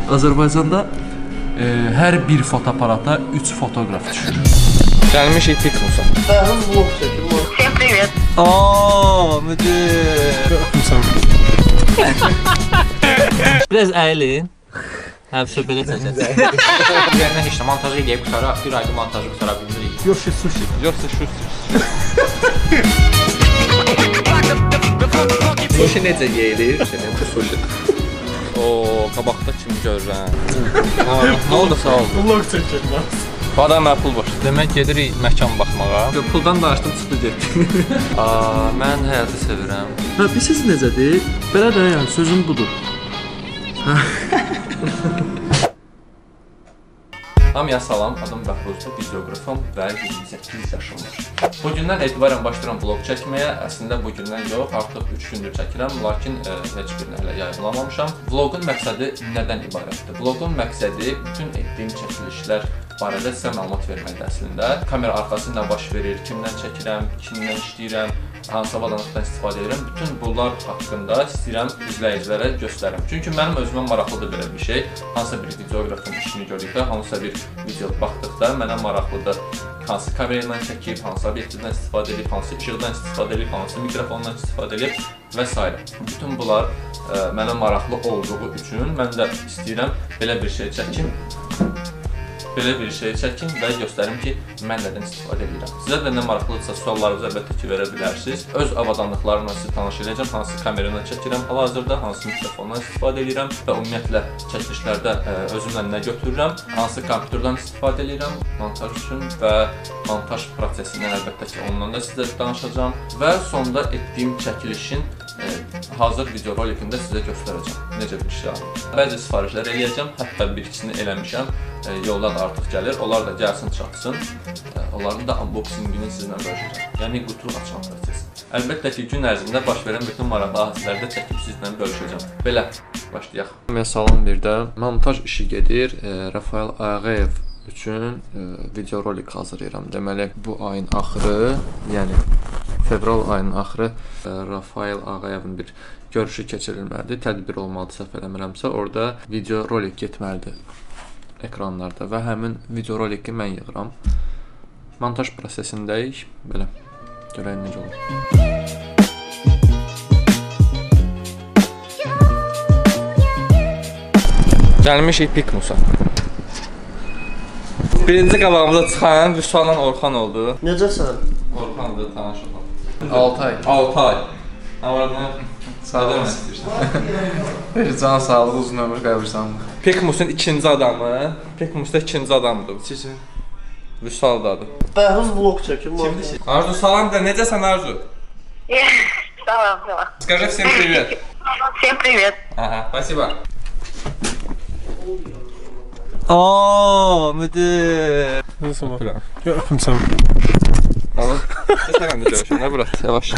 Azərbaycanda hər bir fotoaparata 3 fotoqraf düşür. Gəlmişik Pikmusa. Bəhruz vlog çəkir. Всем привет. Aaa, müdür. Öpmüsən. Biraz əyilin. Həbsə belə çəkəcək. Üzərinə heç nə montaj eləyib qutaraq, bir ayda montajı qutara bilmirik. Yoxsa sushi. Yoxsa şusi. Sushi necə yeyilir? Sushi. Oo, qabaqda kimi görürəm. Nə oldu sağ ol. Vlog çəkir. Bu adam mənə pul boşdur. Demək gedirik məkan baxmağa. Puldan danışdım, çıxdı getdi. Mən həyatı sevirəm. Hə, bilirsiniz necədir? Belə də yəni sözüm budur. Hamıya salam, adım Bəhruzdur, videoqrafım və 28 yaşım var. Bugündən etibarən başlayıram vlog çəkməyə. Əslində bugündən yox, artıq 3 gündür çəkirəm, lakin heç birini hələ yayımlamamışam. Vlogun məqsədi nədən ibarətdir? Vlogun məqsədi bütün etdiyim çəkilişlər barədə sizə məlumat verməkdir əslində. Kamera arxası nə baş verir, kimdən çəkirəm, kimdən işləyirəm, hansı avadanlıqdan istifadə edirəm. Bütün bunlar haqqında istəyirəm izləyicilərə göstərim. Çünki mənim özümə maraqlıdır belə bir şey. Hansısa bir videoqrafın işini gördükdə, hansısa bir video baxdıqda mənə maraqlıdır. Hansı kamera ilə çəkib, hansı obyektivdən istifadə edib, hansı işıqdan istifadə edib, hansı mikrofondan istifadə edib və s. Bütün bunlar mənə maraqlı olduğu üçün mən də istəyirəm belə bir şey çəkim. Belə bir şey çəkin və göstərim ki, mən nədən istifadə edirəm. Sizə də nə maraqlıdırsa suallarınızı əlbəttə ki, verə bilərsiniz. Öz avadanlıqlarımla sizi tanış edəcəm, hansı kameradan çəkirəm hal-hazırda, hansı mikrofondan istifadə edirəm və ümumiyyətlə çəkilişlərdə özümlə nə götürürəm, hansı kompüterdən istifadə edirəm montaj üçün və montaj prosesindən əlbəttə ki, ondan da sizə danışacağam və sonda etdiyim çəkilişin hazır video rolikində sizə göstərəcəm. Necə bir şey aldım. Bəzi sifarişlər eləyəcəm, hətta bir ikisini eləmişəm. Yolda da artıq gəlir. Onlar da gəlsin, çatsın. Onların da unboxingini sizinlə bölüşəcəm. Yəni qutu açma prosesi. Əlbəttə ki, gün ərzində baş verən bütün maraqlı hadisələrdə çəkib sizinlə bölüşəcəm. Belə, başlayaq. Salam bir də. Montaj işi gedir. Rafael Ağayev üçün video rolik hazırlayıram. Deməli, bu ayın axırı, yəni fevral ayının axırı Rafael Ağayevin bir görüşü keçirilməlidir. Tədbir olmalıdır, səhv eləmirəmsə. Orada video rolik getməlidir ekranlarda və həmin video roliki mən yığıram. Montaj prosesindəyik. Belə, görək necə olur. Gəlmişik Pikmusa. Birinci qabağımıza çıxan Vüsal'la Orxan oldu. Necəsən? Orxandır, tanış olaq. 6 ay. 6 ay. Amma Sağ olun. Can sağlığı, uzun ömür, qəbirstanlıq. Pikmusun ikinci adamı. Pikmusda ikinci adamdır. Sizin? Vüsal'dadır. Bəhruz vlog çəkir. Arzu, salam da, necəsən Arzu? Салам, салам. Скажи всем привет. Всем привет. Ага, спасибо. Aaa, müdür. Nasıl var? Öpmüsən. Alın. Sen de görüşün, ne bırak, yavaş.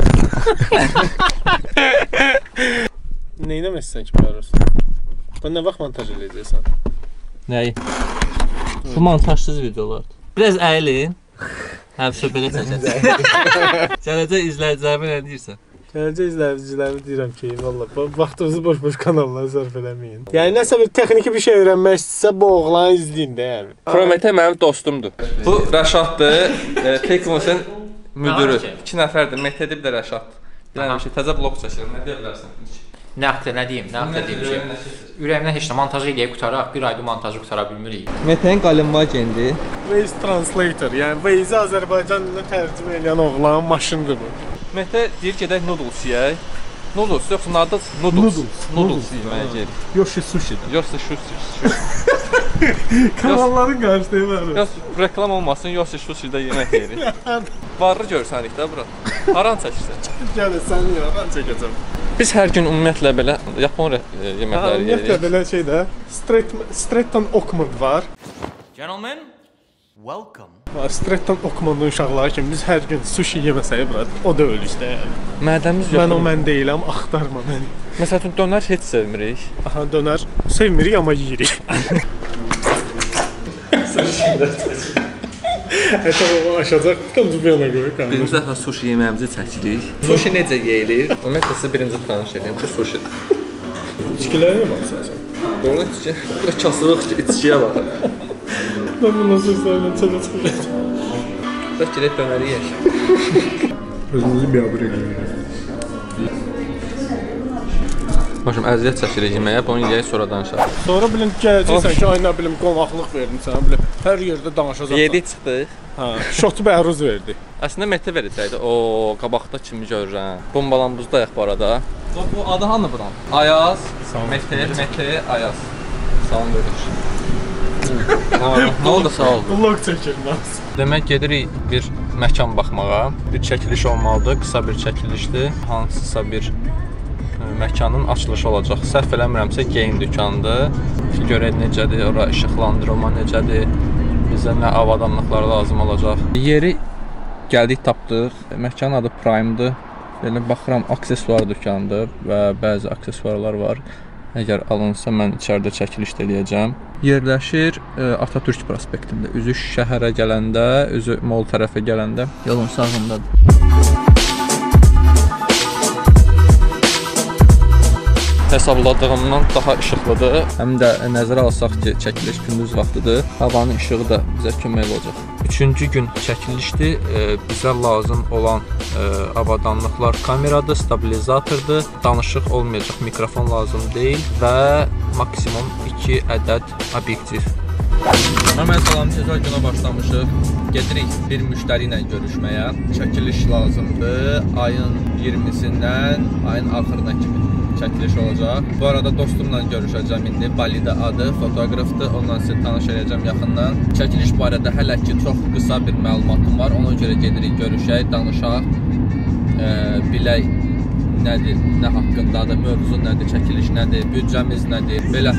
Neyinə məsələn ki, Bəhruz? Ben nə vaxt montaj edəcəksən? Nəyi? Bu montajsız videolardır. Biraz əyilin. Həbsə belə çəkəcək. Gələcək izləyicilərimə nə deyirsən? Gələcək izləyicilərimi deyirəm ki, valla vaxtınızı boş-boş kanallara sərf eləməyin. Yəni nəsə bir texniki bir şey öyrənmək istəsə bu oğlanı izləyin də yəni. Promete mənim dostumdur. Bu Rəşaddır, Pikmusun müdürü. 2 nəfərdir, Mehdi bir də Rəşaddır. Bilən bir şey, təzə blok çəkirəm, nə deyə bilərsən? Nə deyim ki, ürəyimdən heç nə montaj eləyib qutaraq, bir ayda montajı qutara bilmirik. Mete'nin Qalinvagendi. Waze Translator, yəni Waze-i Azərbaycan dilində tərcümə edən oğlanın maşınıdır bu. Mehdi deyir gedək noodles yeyək. Noodles yoxsa noodles? Noodles yeməyə gedirik. Yoxsa sushi-dir. Yoxsa şusi. Kanalların qarşıdayım var. Yox, reklam olmasın, yoxsa şusidə yemək yeyirik. Varlı görsənik də bura. Haran çəkirsən? Gəl sən yaran çəkəcəm. Biz hər gün ümumiyyətlə belə Yapon yeməkləri yeyirik. Ümumiyyətlə belə şeydə Stretton Oakmont var. Gentlemen, welcome. Stretton Oakmontun uşaqları kimi biz hər gün sushi yeməsək bura, o da ölüşdə yəni. Mədəmiz yox. Mən deyiləm, axtarma məni. Məsələn, dönər heç sevmirik. Aha, dönər sevmirik, amma yeyirik. Hətta o aşacaq, tam bir yana qoyuq. Birinci dəfə sushi yeməyimizi çəkirik. Sushi necə yeyilir? Ümumiyyətlə sizə birinci tanış edeyim ki, sushidir. İçkiləri mi baxsın sən? Görün içki. Kasılıq içkiyə baxın. Ben bu nasıl sayılan çabuk. Bəlkə də dönəri yeyək. Özünüzü bir abur edin. Başım əziyyət çəkirik yeməyə, bunu yeyək sonra danışaq. Sonra bilin gələcəksən ki, ay nə bilim qonaqlıq verdim sənə, bilim hər yerdə danışacaqsan. Yedik çıxdıq. Hə, şotu bəruz verdi. Əslində Mete verəcəkdi. O qabaqda kimi görürəm. Bombalanbuzdayıq bu arada. Bu adı hanı buranın? Ayaz, Mete, Ayaz. Salam verir. Nə oldu sağ ol. Vlog çəkilməz. Demək gedirik bir məkan baxmağa. Bir çəkiliş olmalıdır, qısa bir çəkilişdir. Hansısa bir məkanın açılışı olacaq. Səhv eləmirəmsə geyim dükanıdır. Görək necədir, ora işıqlandırılma necədir, bizə nə avadanlıqlar lazım olacaq. Yeri gəldik tapdıq. Məkanın adı Prime-dır. Belə baxıram, aksesuar dükanıdır və bəzi aksesuarlar var. Əgər alınsa mən içəridə çəkiliş eləyəcəm. Yerləşir Atatürk prospektində. Üzü şəhərə gələndə, üzü mol tərəfə gələndə yolun sağındadır. Hesabladığımdan daha işıqlıdır. Həm də nəzərə alsaq ki, çəkiliş gündüz vaxtıdır. Havanın işığı da bizə kömək olacaq. 3-cü gün çəkilişdir. Bizə lazım olan avadanlıqlar kameradır, stabilizatordur, danışıq olmayacaq, mikrofon lazım deyil və maksimum 2 ədəd obyektiv. Mən salam, gözəl günə başlamışıq. Gedirik bir müştəri ilə görüşməyə. Çəkiliş lazımdır. Ayın 20-sindən ayın axırına kimi çəkiliş olacaq. Bu arada dostumla görüşəcəm indi. Balidə adı, fotoqrafdır. Ondan sizə tanış edəcəm yaxından. Çəkiliş barədə hələ ki çox qısa bir məlumatım var. Ona görə gedirik, görüşək, danışaq. Bilək nədir, nə haqqındadır, mövzu nədir, çəkiliş nədir, büdcəmiz nədir, belə.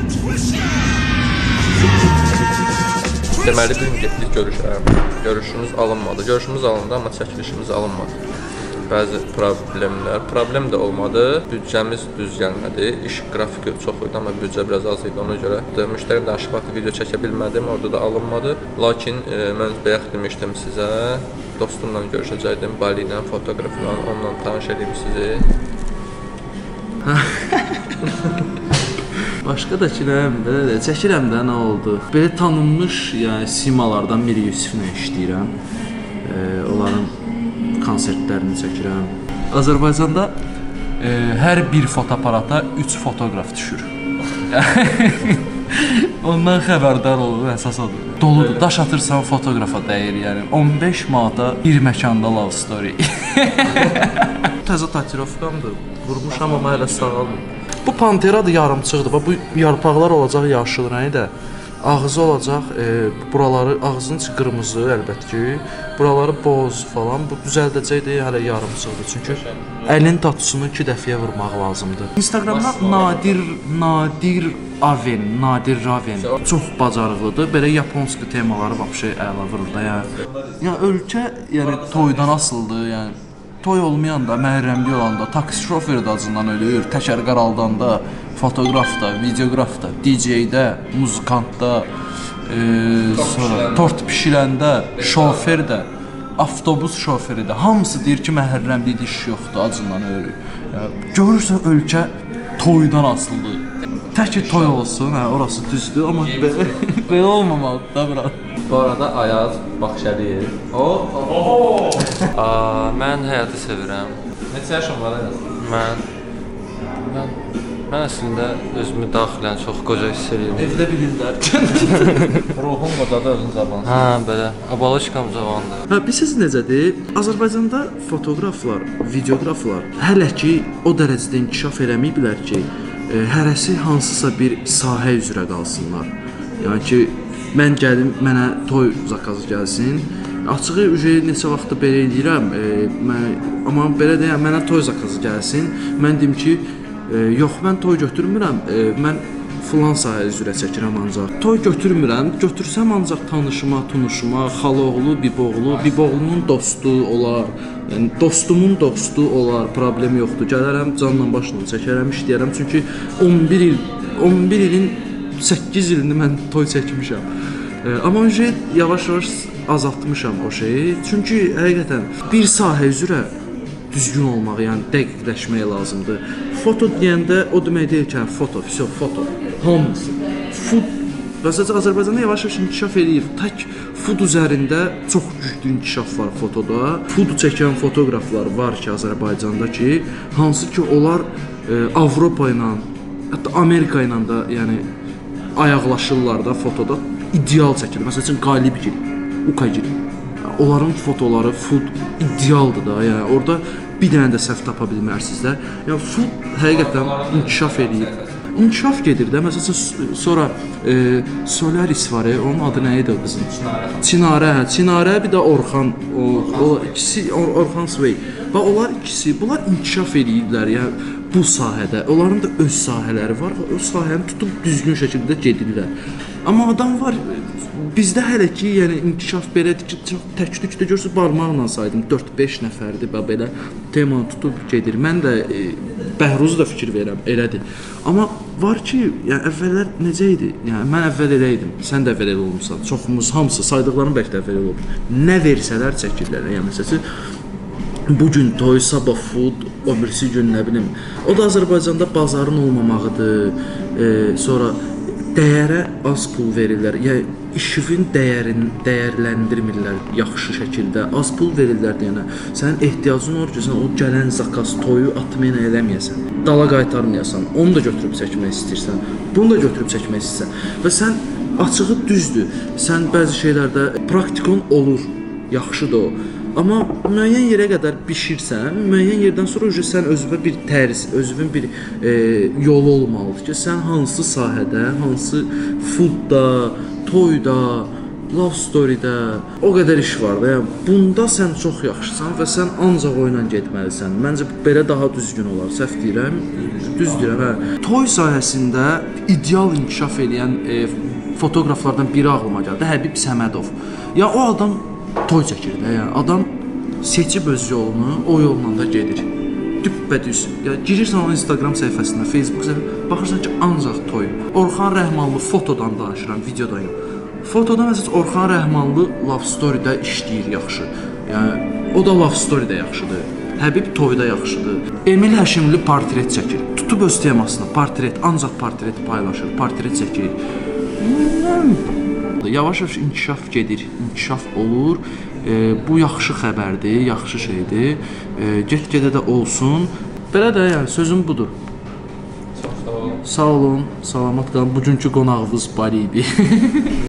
Deməli, bir gün getdik görüşə. Görüşümüz alınmadı. Görüşümüz alındı, amma çəkilişimiz alınmadı. Bəzi problem də olmadı. Büdcəmiz düz gəlmədi. İş qrafiki çox idi, amma büdcə biraz az idi ona görə. Müştərim danışıq vaxtı video çəkə bilmədim, orada da alınmadı. Lakin mən bayaq demişdim sizə, dostumla görüşəcəkdim, Bali ilə, fotoqrafla, onunla tanış edeyim sizi. Başqa da ki, belə çəkirəm də nə oldu. Belə tanınmış, yəni simalardan Mir Yusiflə işləyirəm. Onların konsertlərini çəkirəm. Azərbaycanda hər bir fotoaparata 3 fotoqraf düşür. Ondan xəbərdar olun, əsas odur. Doludur, daş atırsan fotoqrafa dəyir, yəni 15 manata bir məkanda love story. Təzə tatuировkamdır, vurmuşam amma hələ sağalmır. Bu Panteradır, yarımçıqdır. Bu yarpaqlar olacaq yaşıl rəngdə. Ağzı olacaq, buraları, ağzının içi qırmızı əlbəttə ki, buraları boz falan, bu düzəldəcəkdir, hələ yarımçıqdır. Çünki əlin tatusunu 2 dəfəyə vurmaq lazımdır. Instagramda Nadir Raven çox bacarıqlıdır. Belə yaponski temaları vəbşə əla vurur da, yəni. Yəni ölkə, yəni toydan asılıdır, yəni. Toy olmayanda, məhərrəmli olanda, taksi şoförü də acından ölür, təkər qaraldanda, fotoqraf da, videoqraf da, DJ-də, muzikantda, sonra tort pişirəndə, şoför də, avtobus şoförü də, hamısı deyir ki, məhərrəmli iş yoxdur, acından ölür. Görürsə ölkə toydan asılıdır. Tək ki toy olsun, orası düzdür, amma belə olmamalıdır da bura. Bu arada Ayaz Baxşəliyev. Mən həyatı sevirəm. Neçə yaşın var Ayaz? Mən əslində özümü daxilən çox qoca hiss edirəm. Evdə bilirlər. Ruhun qocadır, özün zabansın. Hə, belə. Abaloçkam cavandır. Bilirsiniz necədir? Azərbaycanda fotoqraflar, videoqraflar hələ ki o dərəcədə inkişaf eləməyiblər ki, hərəsi hansısa bir sahə üzrə qalsınlar. Yəni ki, mən gəlim, mənə toy zakazı gəlsin. Açığı neçə vaxtda belə eləyirəm, amma belə deyəm, mənə toy zakazı gəlsin. Mən deyim ki, yox, mən toy götürmürəm, mən filan sahə üzrə çəkirəm ancaq. Toy götürmürəm, götürsəm ancaq tanışıma, tunuşuma, xaloğlu, biboğlunun dostu olar. Yəni, dostumun dostu olar, problem yoxdur. Gələrəm, canla başla çəkərəm, işləyərəm. Çünki 11 ilin 8 ilini mən toy çəkmişəm. Amma yavaş-yavaş azaltmışam o şeyi. Çünki həqiqətən bir sahə üzrə düzgün olmaq, yəni dəqiqləşmək lazımdır. Foto deyəndə o demək deyil ki, foto, foto. Hamısı. Food Məsələn, Azərbaycanda yavaş-yavaş inkişaf edir. Tək food üzərində çox güclü inkişaf var fotoda. Food çəkən fotoqraflar var ki, Azərbaycanda ki, hansı ki, onlar Avropa ilə, hətta Amerika ilə də, yəni ayaqlaşırlar da fotoda ideal çəkilir. Məsələn, Qalibgil, Ukagil. Onların fotoları food idealdır da. Yəni orada bir dənə də səhv tapa bilmərsiniz də. Yəni food həqiqətən inkişaf edir. İnkişaf gedir də. Məsələn, sonra Solaris var, onun adı nə idi o qızın? Çinarə, bir də Orxan, o ikisi Orxan Svey. Və onlar ikisi, bunlar inkişaf edirlər, yəni bu sahədə. Onların da öz sahələri var və o sahəni tutub düzgün şəkildə gedirlər. Amma adam var, bizdə hələ ki, yəni inkişaf belədir ki, çox tək-tükdə görürsünüz, barmaqla saydım, 4-5 nəfərdir və belə temanı tutub gedir. Mən də Bəhruzu da fikir verirəm, elədir. Amma var ki, yəni əvvəllər necə idi? Yəni mən əvvəl elə idim, sən də əvvəl elə olmusan. Çoxumuz, hamısı, saydıqlarım bəlkə də əvvəl elə olub. Nə versələr çəkirlər. Yəni məsələn, bu gün toy, sabah food, o birisi gün nə bilim. O da Azərbaycanda bazarın olmamağıdır. Sonra dəyərə az pul verirlər. Yəni işin dəyərləndirmirlər yaxşı şəkildə. Az pul verirlər deyənə. Sənin ehtiyacın olur ki, sən o gələn zakaz, toyu atmayana eləməyəsən. Dala qaytarmayasan. Onu da götürüb çəkmək istəyirsən. Bunu da götürüb çəkmək istəyirsən. Və sən açığı düzdür. Sən bəzi şeylərdə praktikon olur. Yaxşıdır o. Amma müəyyən yerə qədər bişirsən, müəyyən yerdən sonra sən özünə bir tərz, özünün bir yolu olmalıdır ki, sən hansı sahədə, hansı foodda, toyda, love storydə o qədər iş var da. Yəni bunda sən çox yaxşısan və sən ancaq o ilə getməlisən. Məncə belə daha düzgün olar. Səhv deyirəm? Düz deyirəm, hə. Toy sahəsində ideal inkişaf edən fotoqraflardan biri ağlıma gəldi. Həbib Səmədov. Ya o adam toy çəkir də, yəni adam seçib öz yolunu, o yolla da gedir. Düppədüz. Ya girirsən onun Instagram səhifəsinə, Facebook səhifəsinə, baxırsan ki, ancaq toy. Orxan Rəhmanlı fotodan danışıram, videodan yox. Fotoda məsələn Orxan Rəhmanlı love story-də işləyir yaxşı. Yəni o da love story-də yaxşıdır. Həbib toyda yaxşıdır. Emil Həşimli portret çəkir. Tutub öz temasına portret, ancaq portret paylaşır, portret çəkir. Yavaş-yavaş inkişaf gedir, inkişaf olur. Bu yaxşı xəbərdir, yaxşı şeydir. Get-gedə də olsun. Belə də yəni sözüm budur. Çox sağ olun. Sağ olun, salamat qalın. Bugünkü qonağımız var idi.